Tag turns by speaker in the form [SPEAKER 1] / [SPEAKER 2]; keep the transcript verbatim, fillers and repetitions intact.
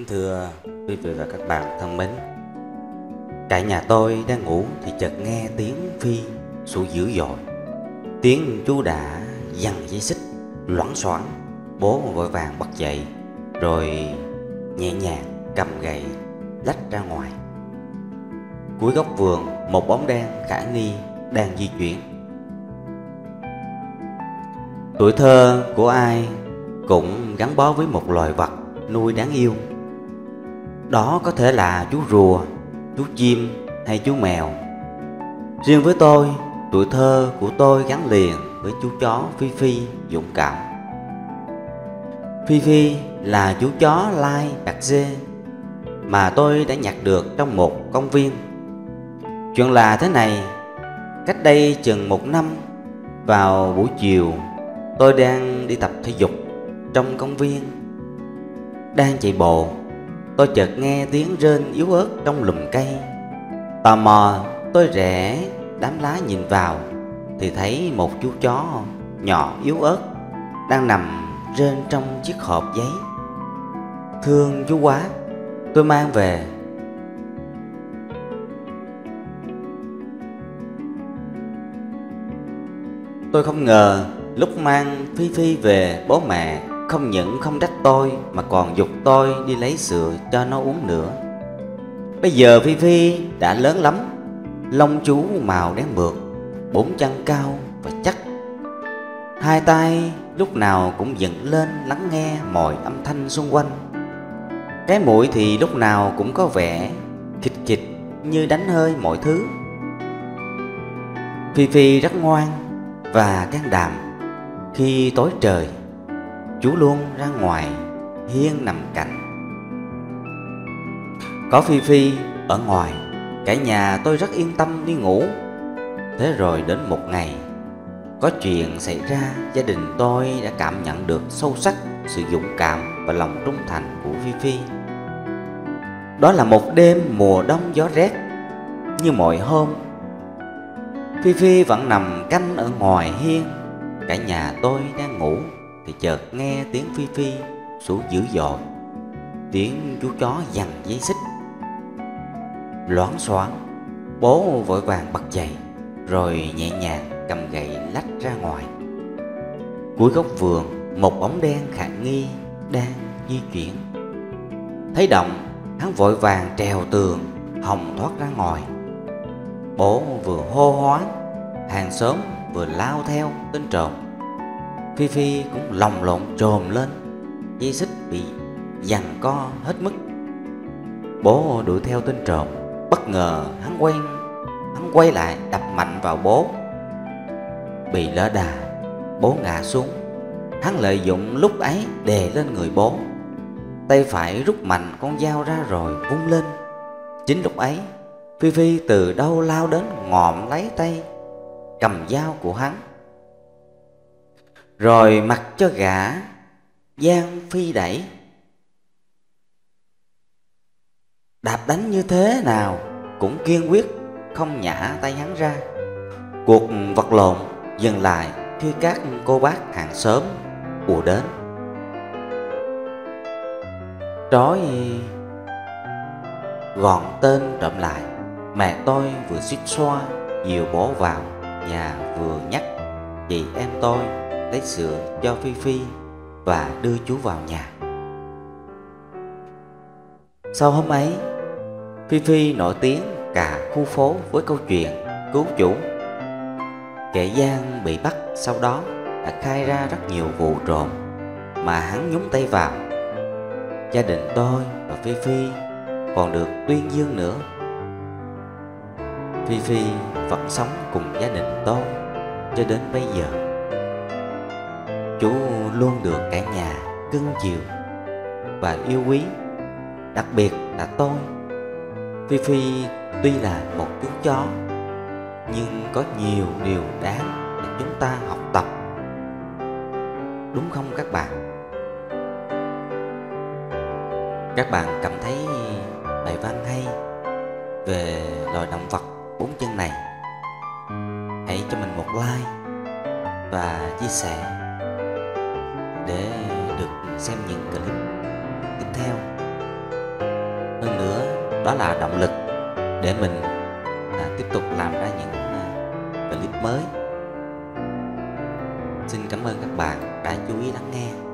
[SPEAKER 1] Kính thưa quý vị và các bạn thân mến, cả nhà tôi đang ngủ thì chợt nghe tiếng Phi sủa dữ dội. Tiếng chú đã giằng dây xích loảng xoảng. Bố vội vàng bật dậy rồi nhẹ nhàng cầm gậy lách ra ngoài. Cuối góc vườn, một bóng đen khả nghi đang di chuyển. Tuổi thơ của ai cũng gắn bó với một loài vật nuôi đáng yêu. Đó có thể là chú rùa, chú chim hay chú mèo. Riêng với tôi, tuổi thơ của tôi gắn liền với chú chó Phi Phi dũng cảm. Phi Phi là chú chó lai bạc dê mà tôi đã nhặt được trong một công viên. Chuyện là thế này, cách đây chừng một năm, vào buổi chiều, tôi đang đi tập thể dục trong công viên. Đang chạy bộ, tôi chợt nghe tiếng rên yếu ớt trong lùm cây. Tò mò, tôi rẽ đám lá nhìn vào thì thấy một chú chó nhỏ yếu ớt đang nằm rên trong chiếc hộp giấy. Thương chú quá, tôi mang về. Tôi không ngờ lúc mang Phi Phi về, bố mẹ không những không trách tôi mà còn giục tôi đi lấy sữa cho nó uống nữa. Bây giờ Phi Phi đã lớn lắm, lông chú màu đen mượt, bốn chân cao và chắc. Hai tay lúc nào cũng dựng lên lắng nghe mọi âm thanh xung quanh. Cái mũi thì lúc nào cũng có vẻ khịch khịch như đánh hơi mọi thứ. Phi Phi rất ngoan và can đảm. Khi tối trời, chú luôn ra ngoài hiên nằm cạnh. Có Phi Phi ở ngoài, cả nhà tôi rất yên tâm đi ngủ. Thế rồi đến một ngày, có chuyện xảy ra. Gia đình tôi đã cảm nhận được sâu sắc sự dũng cảm và lòng trung thành của Phi Phi. Đó là một đêm mùa đông gió rét. Như mọi hôm, Phi Phi vẫn nằm canh ở ngoài hiên. Cả nhà tôi đang ngủ thì chợt nghe tiếng Phi Phi sủa dữ dội. Tiếng chú chó giằng dây xích loảng xoảng. Bố vội vàng bật dậy rồi nhẹ nhàng cầm gậy lách ra ngoài. Cuối góc vườn, một bóng đen khả nghi đang di chuyển. Thấy động, hắn vội vàng trèo tường hòng thoát ra ngoài. Bố vừa hô hoán, hàng xóm vừa lao theo tên trộm. Phi Phi cũng lồng lộn trồm lên, dây xích bị giằng co hết mức. Bố đuổi theo tên trộm. Bất ngờ hắn quay hắn quay lại đập mạnh vào bố. Bị lỡ đà, bố ngã xuống. Hắn lợi dụng lúc ấy đè lên người bố. Tay phải rút mạnh con dao ra rồi vung lên. Chính lúc ấy, Phi Phi từ đâu lao đến ngộm lấy tay cầm dao của hắn, rồi mặc cho gã Giang Phi đẩy. Đạp đánh như thế nào cũng kiên quyết không nhả tay hắn ra. Cuộc vật lộn dừng lại khi các cô bác hàng xóm ùa đến. Trói gọn tên trộm lại, mẹ tôi vừa suýt xoa dìu bố vào nhà, vừa nhắc chị em tôi lấy sữa cho Phi Phi và đưa chú vào nhà. Sau hôm ấy, Phi Phi nổi tiếng cả khu phố với câu chuyện cứu chủ. Kẻ gian bị bắt sau đó đã khai ra rất nhiều vụ trộm mà hắn nhúng tay vào. Gia đình tôi và Phi Phi còn được tuyên dương nữa. Phi Phi vẫn sống cùng gia đình tôi cho đến bây giờ. Chú luôn được cả nhà cưng chiều và yêu quý. Đặc biệt là tôi. Phi Phi tuy là một chú chó, nhưng có nhiều điều đáng để chúng ta học tập. Đúng không các bạn? Các bạn cảm thấy bài văn hay về loài động vật bốn chân này, hãy cho mình một like và chia sẻ để được xem những clip tiếp theo. đó là động lực để mình à, tiếp tục làm ra những à, clip mới. Xin cảm ơn các bạn đã chú ý lắng nghe.